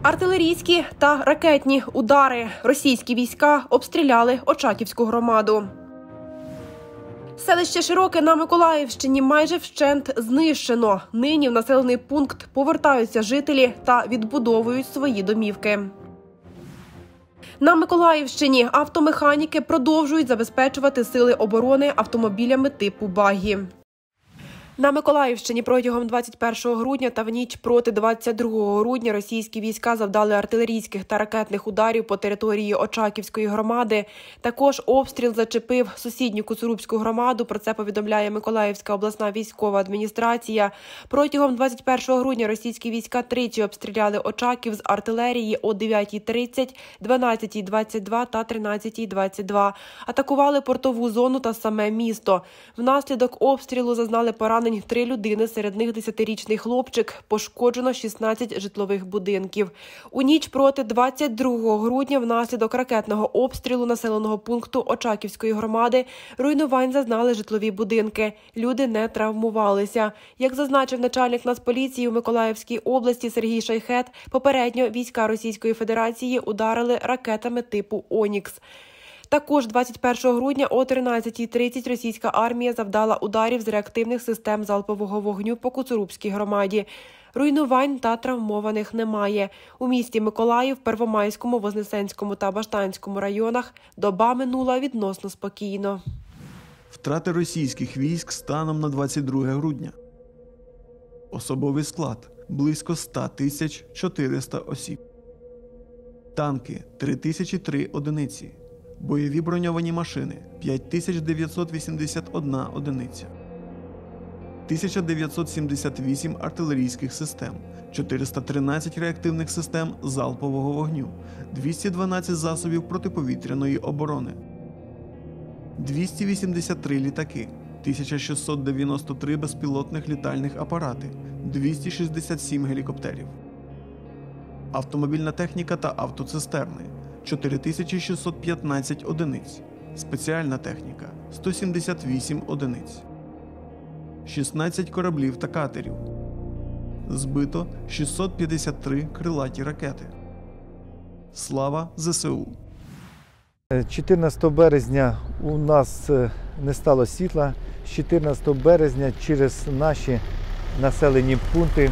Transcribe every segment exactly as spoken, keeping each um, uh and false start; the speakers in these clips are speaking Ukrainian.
Артилерійські та ракетні удари. Російські війська обстріляли Очаківську громаду. Селище Широке на Миколаївщині майже вщент знищено. Нині в населений пункт повертаються жителі та відбудовують свої домівки. На Миколаївщині автомеханіки продовжують забезпечувати сили оборони автомобілями типу «Багі». На Миколаївщині протягом двадцять першого грудня та в ніч проти двадцять другого грудня російські війська завдали артилерійських та ракетних ударів по території Очаківської громади. Також обстріл зачепив сусідню Коцурубську громаду. Про це повідомляє Миколаївська обласна військова адміністрація. Протягом двадцять першого грудня російські війська тричі обстріляли Очаків з артилерії о дев'ятій тридцять, дванадцятій двадцять два та тринадцятій двадцять два. Атакували портову зону та саме місто. Внаслідок обстрілу зазнали поранень три людини, серед них десятирічний хлопчик. Пошкоджено шістнадцять житлових будинків. У ніч проти двадцять другого грудня внаслідок ракетного обстрілу населеного пункту Очаківської громади руйнувань зазнали житлові будинки. Люди не травмувалися. Як зазначив начальник Нацполіції у Миколаївській області Сергій Шайхет, попередньо війська Російської Федерації ударили ракетами типу «Онікс». Також двадцять першого грудня о тринадцятій тридцять російська армія завдала ударів з реактивних систем залпового вогню по Коцурубській громаді. Руйнувань та травмованих немає. У місті Миколаїв, Первомайському, Вознесенському та Баштанському районах доба минула відносно спокійно. Втрати російських військ станом на двадцять друге грудня. Особовий склад – близько ста тисяч чотириста осіб. Танки – три тисячі три одиниці. Бойові броньовані машини – п'ять тисяч дев'ятсот вісімдесят одна одиниця. тисяча дев'ятсот сімдесят вісім артилерійських систем, чотириста тринадцять реактивних систем залпового вогню, двісті дванадцять засобів протиповітряної оборони, двісті вісімдесят три літаки, тисяча шістсот дев'яносто три безпілотних літальних апарати, двісті шістдесят сім гелікоптерів. Автомобільна техніка та автоцистерни – чотири тисячі шістсот п'ятнадцять одиниць, спеціальна техніка – сто сімдесят вісім одиниць, шістнадцять кораблів та катерів, збито шістсот п'ятдесят три крилаті ракети. Слава ЗСУ! чотирнадцятого березня у нас не стало світла, з чотирнадцятого березня через наші населені пункти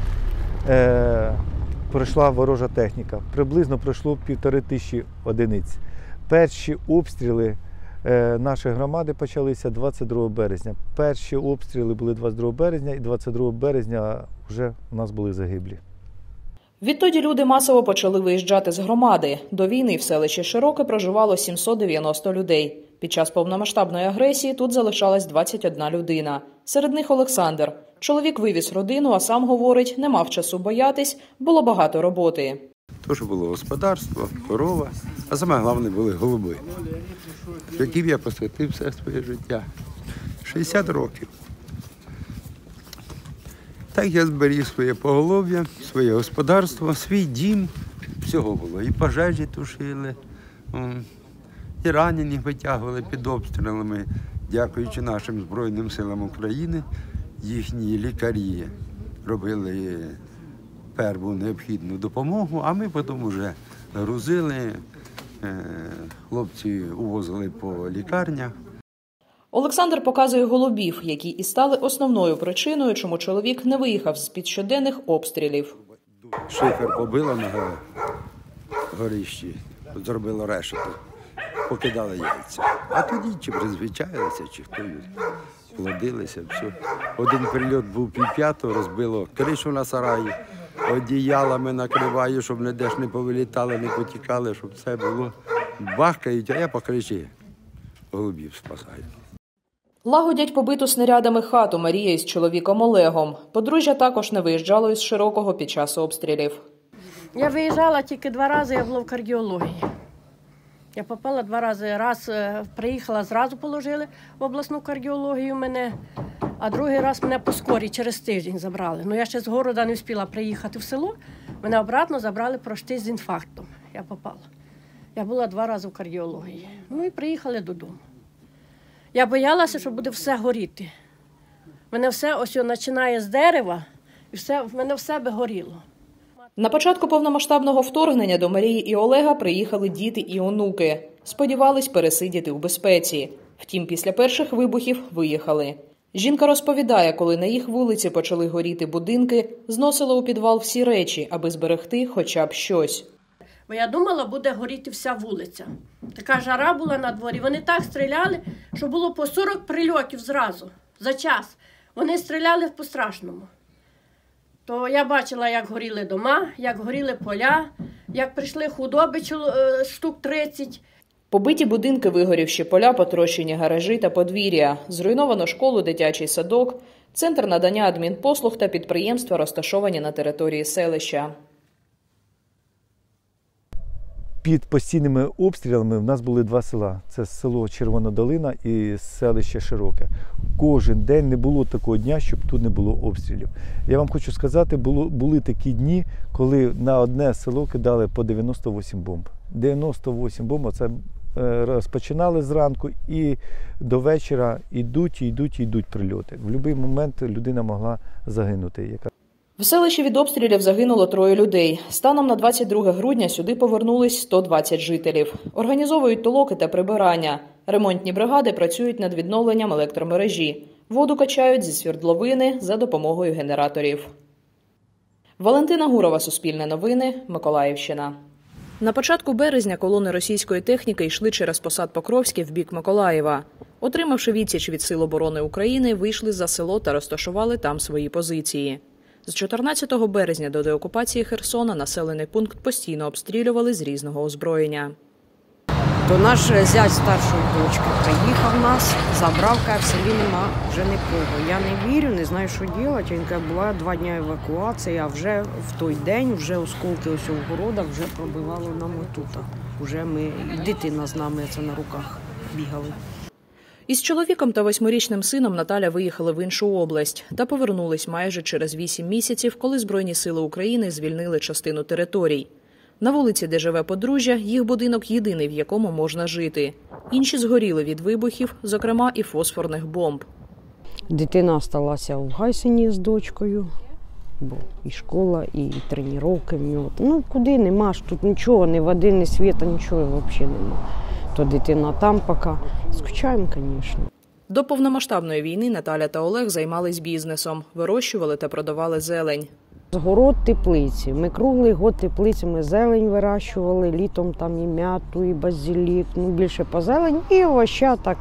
е пройшла ворожа техніка. Приблизно пройшло півтори тисячі одиниць. Перші обстріли е, нашої громади почалися двадцять другого березня. Перші обстріли були двадцять другого березня, і двадцять другого березня вже у нас були загиблі. Відтоді люди масово почали виїжджати з громади. До війни в селищі Широке проживало сімсот дев'яносто людей. Під час повномасштабної агресії тут залишалась двадцять одна людина. Серед них Олександр. Чоловік вивіз родину, а сам говорить, не мав часу боятись, було багато роботи. Тож було господарство, корова, а саме головне були голуби, яким я посвятив все своє життя. шістдесят років. Так я зберіг своє поголов'я, своє господарство, свій дім. Всього було. І пожежі тушили, і ранені витягували під обстрілами, дякуючи нашим Збройним силам України. Їхні лікарі робили перву необхідну допомогу, а ми потім вже грузили, хлопці увозили по лікарнях. Олександр показує голубів, які і стали основною причиною, чому чоловік не виїхав з-під щоденних обстрілів. Шифер побило на горищі, зробило решету, покидали яйця. А тоді чи призвичаїлися, чи хто плодилися, все. Один прильот був півп'ятого, розбило кришу на сараї, одіялами накриваю, щоб ніде ж не повилітали, не потікали, щоб все було. Бахкають, а я по криші голубів спасаю. Лагодять побиту снарядами хату Марія із чоловіком Олегом. Подружжя також не виїжджало із Широкого під час обстрілів. Я виїжджала тільки два рази, я була в кардіології. Я попала два рази. Раз приїхала, зразу положили в обласну кардіологію мене, а другий раз мене по скорій через тиждень забрали. Ну, я ще з города не встигла приїхати в село, мене обратно забрали пройти з інфарктом. Я попала. Я була два рази в кардіології. Ну і приїхали додому. Я боялася, що буде все горіти. Мене все ось починає з дерева, і все, в мене все би горіло. На початку повномасштабного вторгнення до Марії і Олега приїхали діти і онуки. Сподівались пересидіти у безпеці. Втім, після перших вибухів виїхали. Жінка розповідає, коли на їх вулиці почали горіти будинки, зносила у підвал всі речі, аби зберегти хоча б щось. Бо я думала, буде горіти вся вулиця. Така жара була на дворі. Вони так стріляли, що було по сорок прильотів зразу, за час. Вони стріляли по-страшному. То я бачила, як горіли дома, як горіли поля, як прийшли худоби штук тридцять. Побиті будинки, вигорівші поля, потрощені гаражі та подвір'я, зруйновано школу, дитячий садок, центр надання адмінпослуг та підприємства, розташовані на території селища. Під постійними обстрілами в нас були два села. Це село Червона Долина і селище Широке. Кожен день не було такого дня, щоб тут не було обстрілів. Я вам хочу сказати, було, були такі дні, коли на одне село кидали по дев'яносто вісім бомб. дев'яносто вісім бомб, це розпочинали зранку і до вечора йдуть, йдуть, йдуть прильоти. В будь-який момент людина могла загинути. В селищі від обстрілів загинуло троє людей. Станом на двадцять друге грудня сюди повернулись сто двадцять жителів. Організовують толоки та прибирання. Ремонтні бригади працюють над відновленням електромережі. Воду качають зі свердловини за допомогою генераторів. Валентина Гурова, Суспільне новини, Миколаївщина. На початку березня колони російської техніки йшли через посад Покровський в бік Миколаєва. Отримавши відсіч від Сил оборони України, вийшли за село та розташували там свої позиції. З чотирнадцятого березня до деокупації Херсона населений пункт постійно обстрілювали з різного озброєння. То наш зять старшої дочки приїхав нас, забрав, каже, в селі нема вже нікого. Я не вірю, не знаю, що робити. Він каже, була два дні евакуації, а вже в той день, вже осколки ось у городах вже пробивало нам отута. Уже ми, і дитина з нами це на руках бігали. Із чоловіком та восьмирічним сином Наталя виїхали в іншу область та повернулись майже через вісім місяців, коли Збройні сили України звільнили частину територій. На вулиці, де живе подружжя, їх будинок єдиний, в якому можна жити. Інші згоріли від вибухів, зокрема і фосфорних бомб. Дитина залишилася в Гайсині з дочкою, бо і школа, і тренування в нього. Ну, куди нема ж тут нічого, ні води, ні світу, нічого взагалі нема. То дитина там поки. Скучаємо, звісно. До повномасштабної війни Наталя та Олег займались бізнесом, вирощували та продавали зелень. Город теплиці. Ми круглий год теплицями зелень вирощували, літом там і м'яту, і базилік, ну більше по зелень. І овоща так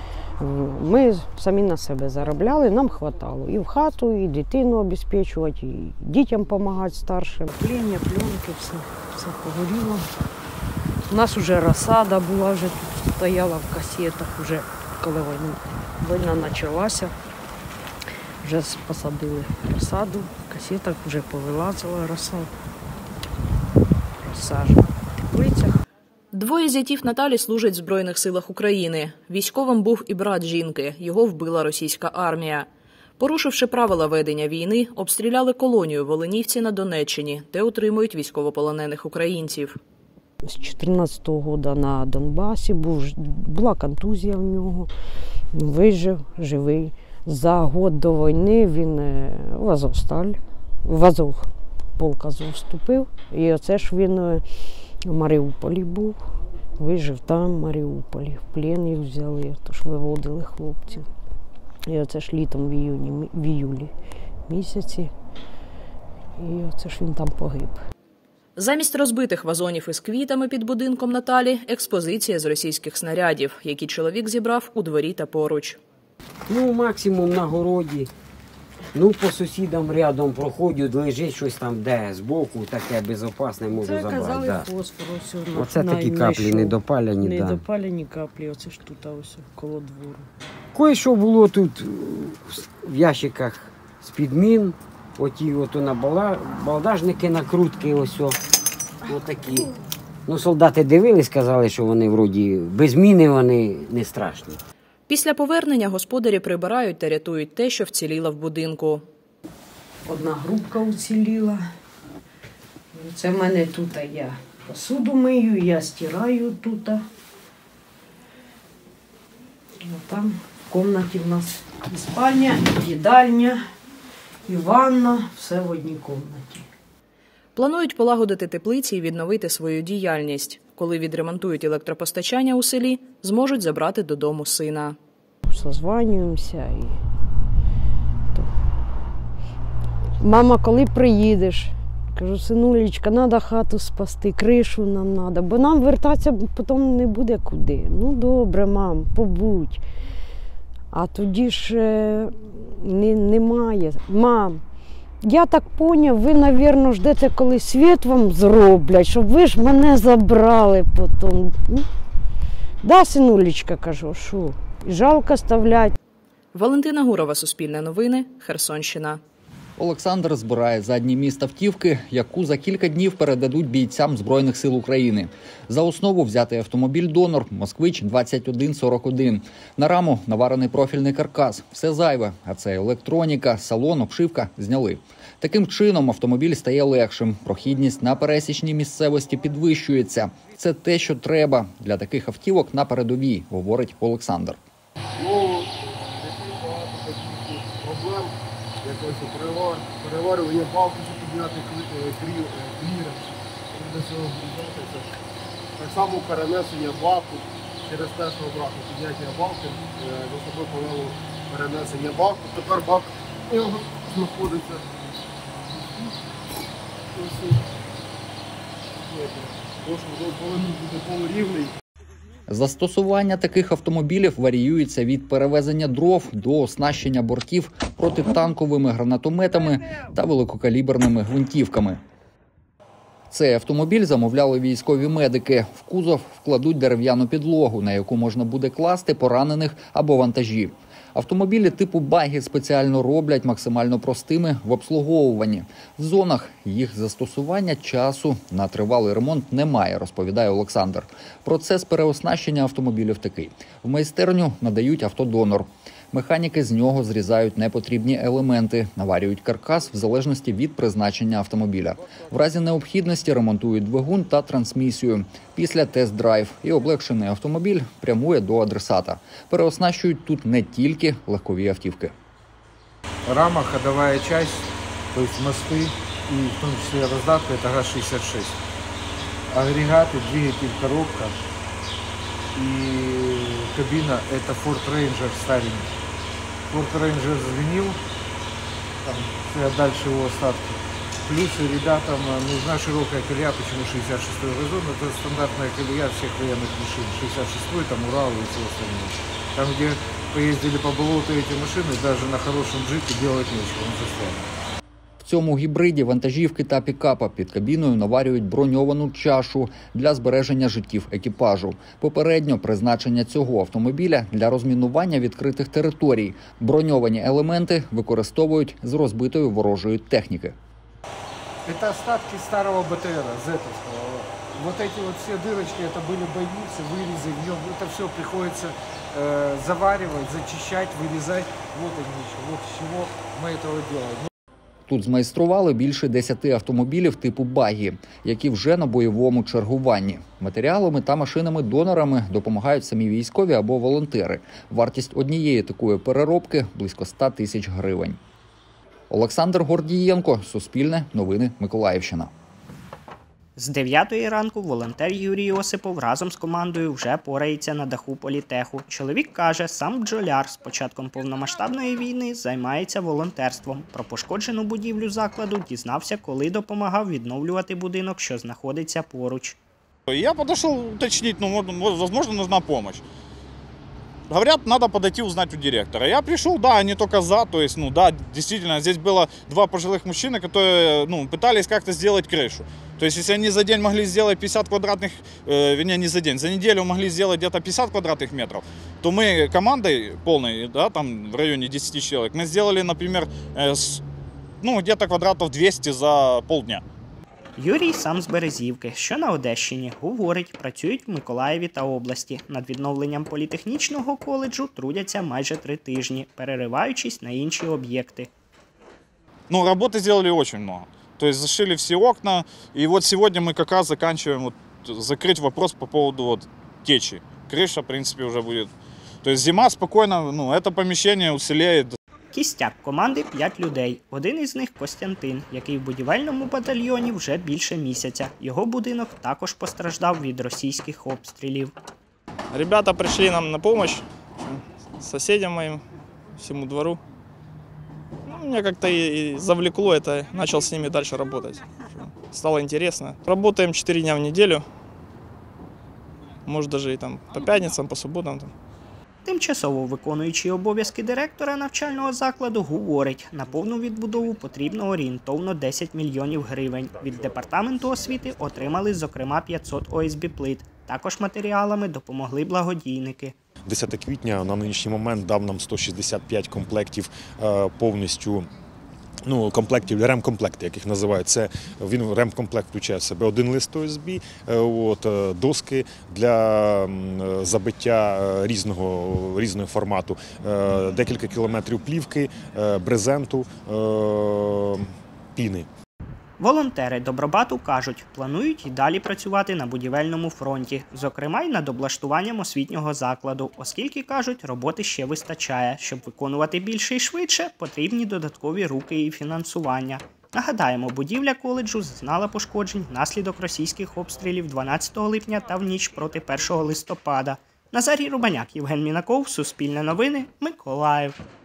ми самі на себе заробляли, нам вистачало. І в хату, і дитину обезпечувати, і дітям допомагати старшим. Плення, пленки, все, все погоріло. У нас вже розсада була, вже тут стояла в касетах, вже коли війна, війна почалася. Вже посадили розсаду, в касетах вже повилазила розсада. Розсаджена в теплицях. Двоє зятів Наталі служать в Збройних силах України. Військовим був і брат жінки, його вбила російська армія. Порушивши правила ведення війни, обстріляли колонію в Оленівці на Донеччині, де утримують військовополонених українців. З чотирнадцятого року на Донбасі був, була контузія в нього, вижив, живий. За год до війни він в Азовсталь, в Азов, полк Азов вступив. І оце ж він в Маріуполі був, вижив там, в Маріуполі. В плен їх взяли, тож виводили хлопців. І оце ж літом в іюні, в іюлі місяці. І оце ж він там погиб. Замість розбитих вазонів із квітами під будинком Наталі – експозиція з російських снарядів, які чоловік зібрав у дворі та поруч. Ну, максимум на городі. Ну, по сусідам рядом проходять, лежить щось там, де збоку, таке безпечне можу це забрати. Це казали да. фосфор. Ось, оце такі каплі недопалені. Недопалені да. каплі, оце ж тут, ось коло двору. Кое-що було тут в ящиках з-під мін, оті ото на балдажники, накрутки ось о, отакі. Ну, солдати дивились, сказали, що вони вроді без міни, вони не страшні. Після повернення господарі прибирають та рятують те, що вціліло в будинку. Одна грубка уціліла. Це в мене тут я посуду мию, я стираю тут. Там в кімнаті в нас і спальня, і їдальня, і ванна, все в одній кімнаті. Планують полагодити теплиці і відновити свою діяльність. Коли відремонтують електропостачання у селі, зможуть забрати додому сина. Созванюємося. І... Мама, коли приїдеш? Кажу, синулечка, треба хату спасти, кришу нам треба, бо нам вертатися потім не буде куди. Ну добре, мам, побудь. А тоді ж не, немає. Мам, я так поняв, ви, мабуть, ждете, коли світ вам зроблять, щоб ви ж мене забрали потім. Да, синулечка, кажу, що? Жалко ставлять. Валентина Гурова, Суспільне новини, Херсонщина. Олександр збирає задній міст автівки, яку за кілька днів передадуть бійцям Збройних сил України. За основу взятий автомобіль-донор «Москвич двадцять один сорок один». На раму наварений профільний каркас. Все зайве, а це електроніка, салон, обшивка зняли. Таким чином автомобіль стає легшим. Прохідність на пересічній місцевості підвищується. Це те, що треба для таких автівок на передовій, говорить Олександр. Якось переварювання балки, щоб підняти кліренс. Так само перенесення баку через те, що обратно підняття баки, за собою повело перенесення баку. Тепер бак його знаходиться. Повинен бути полурівний. Застосування таких автомобілів варіюється від перевезення дров до оснащення бортів протитанковими гранатометами та великокаліберними гвинтівками. Цей автомобіль замовляли військові медики. В кузов вкладуть дерев'яну підлогу, на яку можна буде класти поранених або вантажі. Автомобілі типу багі спеціально роблять максимально простими в обслуговуванні. В зонах їх застосування часу на тривалий ремонт немає, розповідає Олександр. Процес переоснащення автомобілів такий. В майстерню надають автодонор. Механіки з нього зрізають непотрібні елементи, наварюють каркас в залежності від призначення автомобіля. В разі необхідності ремонтують двигун та трансмісію. Після тест-драйв і облегшений автомобіль прямує до адресата. Переоснащують тут не тільки легкові автівки. Рама, ходовая часть, то есть мосты и в том числе раздатка, это ГАЗ шестьдесят шесть. Агрегаты, двигатель, коробка и кабина это Ford Ranger старенький. Ford Ranger сгнил, там, дальше его остатки. Плюс ребятам нужна широкая колея, почему шестьдесят шестой газон, это стандартная колея всех военных машин, шестьдесят шестой, там Урал и все остальное. Там, где поездили по болоту эти машины, даже на хорошем джипе делать нечего, он застрянет. В цьому гібриді вантажівки та пікапа під кабіною наварюють броньовану чашу для збереження життів екіпажу. Попередньо призначення цього автомобіля для розмінування відкритих територій. Броньовані елементи використовують з розбитої ворожої техніки. Это остатки старого БТРа, зетовского. Вот эти вот все дырочки, это были бойницы, вырезы, в нем это все приходится э, заваривать, зачищать, вырезать. Вот они еще, вот с чего мы этого делаем. Тут змайстрували більше десяти автомобілів типу багі, які вже на бойовому чергуванні. Матеріалами та машинами-донорами допомагають самі військові або волонтери. Вартість однієї такої переробки – близько ста тисяч гривень. Олександр Гордієнко, Суспільне, новини, Миколаївщина. З дев'ятої ранку волонтер Юрій Осипов разом з командою вже порається на даху політеху. Чоловік каже, сам бджоляр з початком повномасштабної війни займається волонтерством. Про пошкоджену будівлю закладу дізнався, коли допомагав відновлювати будинок, що знаходиться поруч. Я подошел уточнить, ну, возможно, нужна помощь. Говорят, надо подойти узнать у директора. Я пришел, да, они только за, то есть, ну, да, действительно, здесь было два пожилых мужчины, которые, ну, пытались как-то сделать крышу. То есть, если они за день могли сделать пятьдесят квадратных, э, вернее, не за день, за неделю могли сделать где-то пятьдесят квадратных метров, то мы командой полной, да, там, в районе десяти человек, мы сделали, например, э, с, ну, где-то квадратов двести за полдня. Юрій сам з Березівки, що на Одещині. Говорить, працюють в Миколаєві та області. Над відновленням політехнічного коледжу трудяться майже три тижні, перериваючись на інші об'єкти. Ну, работы сделали очень много. То есть зашили все окна. И вот сегодня мы как раз заканчиваем вот, закрыть вопрос по поводу вот, течи. Крыша, в принципе, уже будет. То есть зима спокойно, ну, это помещение уцелеет. Кістяк команди – п'ять людей. Один із них – Костянтин, який в будівельному батальйоні вже більше місяця. Його будинок також постраждав від російських обстрілів. Ребята пришли нам на помощь, соседям моим, всему двору. Ну, меня как-то и завлекло это, начал с ними дальше работать. Стало интересно. Работаем четыре дня в неделю, может даже и там по пятницам, по субботам. Там. Тимчасово виконуючий обов'язки директора навчального закладу говорить, на повну відбудову потрібно орієнтовно десять мільйонів гривень. Від департаменту освіти отримали, зокрема, п'ятсот о ес бі плит. Також матеріалами допомогли благодійники. десяте квітня на нинішній момент дав нам сто шістдесят п'ять комплектів повністю. Ну, комплектів, ремкомплекти, яких називають. Це, він, ремкомплект включає в себе один лист о ес бі, от, доски для забиття різного, різного формату, декілька кілометрів плівки, брезенту, піни. Волонтери Добробату кажуть, планують і далі працювати на будівельному фронті, зокрема й над облаштуванням освітнього закладу, оскільки, кажуть, роботи ще вистачає. Щоб виконувати більше і швидше, потрібні додаткові руки і фінансування. Нагадаємо, будівля коледжу зазнала пошкоджень внаслідок російських обстрілів дванадцятого липня та в ніч проти першого листопада. Назарій Рубаняк, Євген Мінаков, Суспільне новини, Миколаїв.